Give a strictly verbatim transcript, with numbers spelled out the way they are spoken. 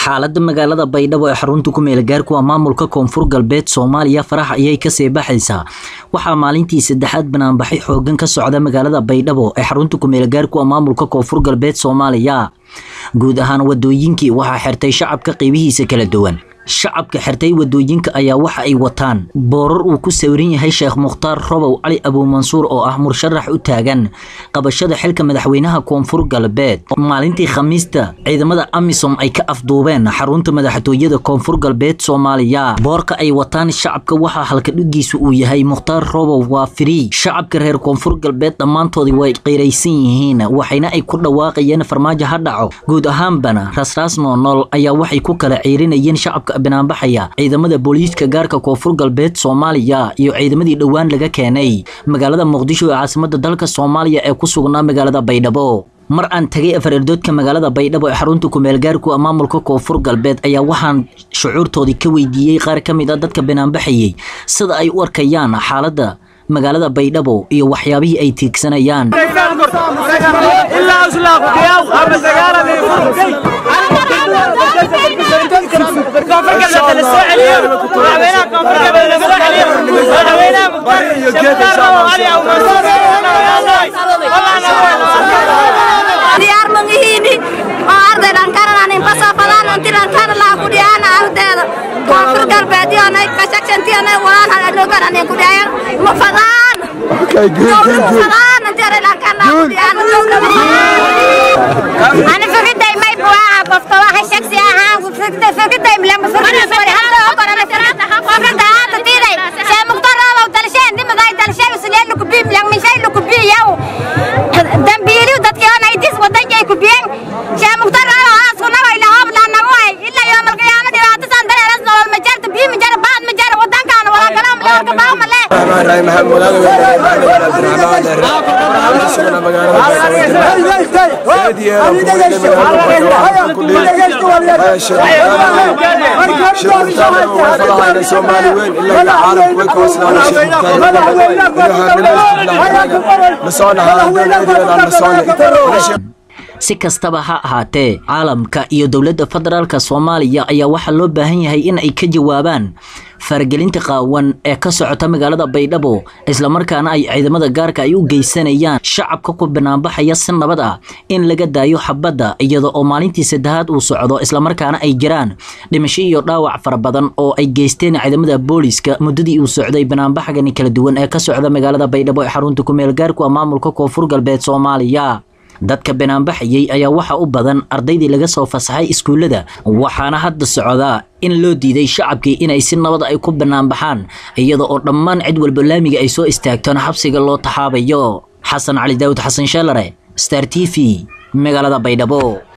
xaaladda magaalada Baydhabo ee xarunta ku meel gaarku waa maamulka Koonfur Galbeed Soomaaliya farax ayay ka sii baxaysaa waxa maalintii saddexaad banaanbaxay xoogan ka socda magaalada Baydhabo ee xarunta ku meel gaarku waa maamulka Koonfur Galbeed Soomaaliya guud ahaan wadooyinkii waxa xirtay shacabka qaybihiisa kala duwan shacabka xirtay wadooyinka ayaa waxa ay wataan boorar uu ku sawiran yahay Sheekh Mukhtaar Robow Ali Abu Mansuur oo ah mursharax u taagan qabashada xilka madaxweynaha Koonfur Galbeed maalintii Khamiista ciidamada AMISOM ay ka afduubeen xarunta madaxtooyada Koonfur Galbeed Soomaaliya boorka ay wataan shacabka waxa halka dhigiisu uu yahay Mukhtaar Robow waa free shacabka reer Koonfur Galbeed dhamaantoodii way qeyraysan yihiin waxayna ay ku dhawaaqayeen farmaajo ha dhaco guud ahaan bana rasraas nool ayaa waxay ku kala ciirinayeen shacabka banaanbaxaya ciidamada booliiska gaarka Koonfur Galbeed Soomaaliya iyo ciidamadii dhawaan laga keenay magaalada Muqdisho ee caasimadda dalka Soomaaliya ee ku sugnaa magaalada Baydhabo mar aan tagay afardoodka magaalada Baydhabo ee xarunta ku meel gaarku maamulka Koonfur Galbeed ayaa waxaan shucuurtoodii ka weydiiyay qaar kamid ah dadka banaanbaxayay sida ay u arkayaan xaaladda magaalada Baydhabo iyo waxyaabihii ay tiigsanayaan ilaa islaaq qiyaw ama dagaalada كفر قبل السعودية وعوينا كفر قبل السعودية وعوينا ديار منهيني أرض الأنكار أنا انبسط فلان أنت الأنكار لا كودي أنا أرض كفر قلبي أنا كشكشنتي أنا وأنا أدلوكر أنا كودي مفلان مفلان أنت الأنكار لا كودي أنا أنا فكرت دايما يبغى بفتوى هالشخصية ها وفكرت فكرت دايما لما فكرت سوري هذا هو أنا فكرت فكرت هذا تيري شيء مقترب أو تلشين دي ما ضايع تلشين وسلين لك بيم لك من شيء لك بيه يو دمبيري ودتك أنا يديس ودتك يا كوبين شيء مقترب أنا أصلا ما إلا هم لأن موي إلا يوم القيامة إذا تسان دري رزق والمجرد بيه مجرد بعد مجرد ودان كان ولا كلام لا كباهم لا راي محمد si kastaba ha ahaatee caalamka iyo dawladda federaalka Soomaaliya ayaa waxa loo baahan yahay in ay ka jawaabaan fargelinta qaawan ee ka socota magaalada Baydhabo isla markaana ay ciidamada gaarka ay u geysanayaan shacabka ku banaanbaxaya si nabad ah in laga daayo xabadda iyadoo oo maalintii saddexaad uu socdo isla markaana ay jiraan dhimasho iyo dhaawac fara badan oo ay geysteen ciidamada booliiska muddadii uu socday banaanbaxgan kala duwan ee ka socda magaalada Baydhabo ee xarunta ku meel gaarku maamulka Koonfur Galbeed Soomaaliya dadka banaanbaxayay ayaa waxa u badan ardaydii laga soo fasaxay iskuulada waxaana hadda socda in loo diiday shacabkii inay si nabad ay ku banaanbaxaan iyadoo oo dhammaan cid walba laamiga ay soo istaagtaan xabsiga loo taxaabayo xasan cali daawud xasan shalare Star T V magaalada Baydhabo.